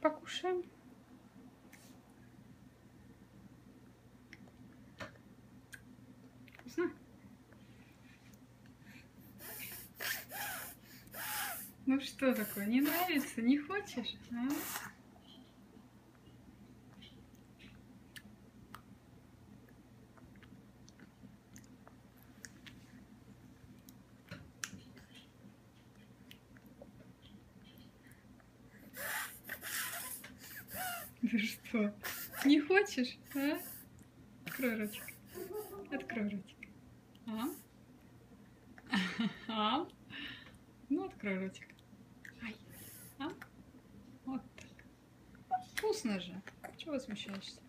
покушаем. Вкусно? Ну что такое, не нравится, не хочешь? А? Ты что, не хочешь? А? Открой ротик. Открой ротик. А? А? Ну, открой ротик. Ай. А? Вот так. Вкусно же. Чего возмущаешься?